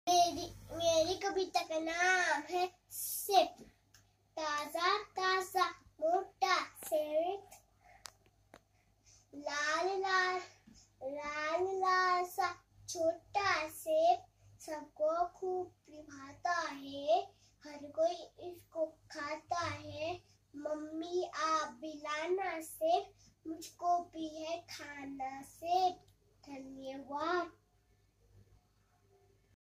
मेरी कविता का नाम है सेब। ताजा ताजा मोटा सेब, लाल लाल लाल लाल सा छोटा सेब, सबको खूब भाता है, हर कोई इसको खाता है। मम्मी आप भी लाना सेब, मुझको भी है खाना सेब। धन्यवाद।